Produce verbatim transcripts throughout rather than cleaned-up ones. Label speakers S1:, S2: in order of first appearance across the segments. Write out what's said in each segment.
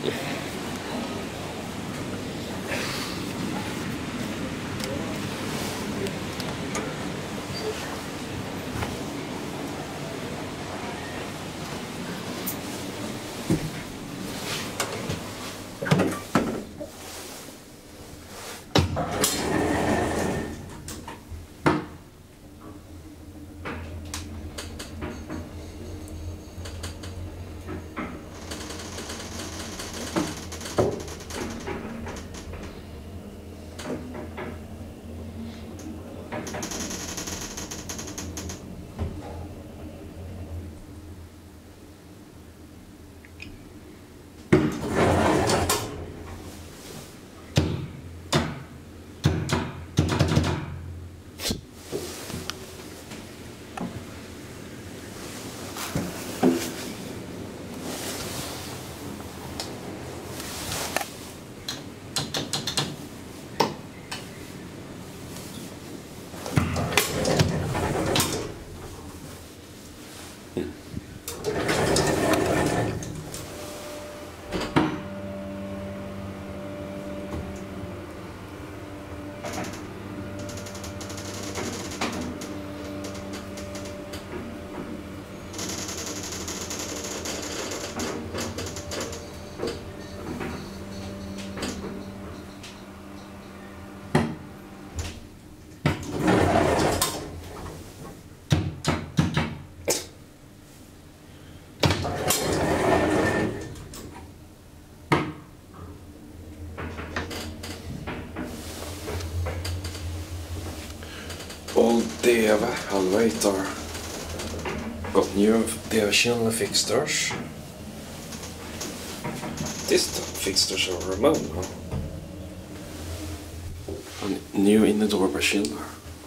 S1: Old Deva elevator got new Deva channel fixtures. This fixtures are remote, huh? And new in the door by Schindler.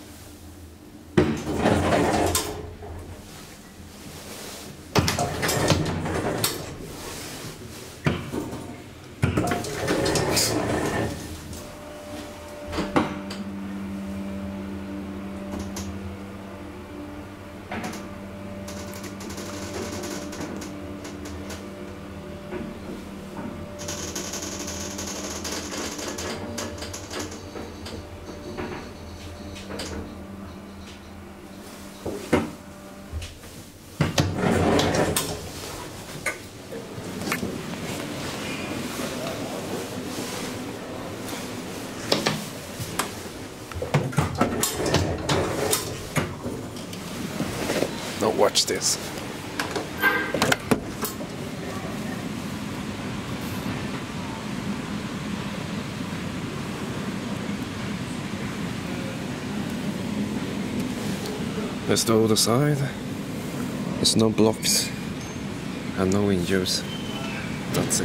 S1: Now watch this. There's the other side. There's no blocks and no windows. That's it.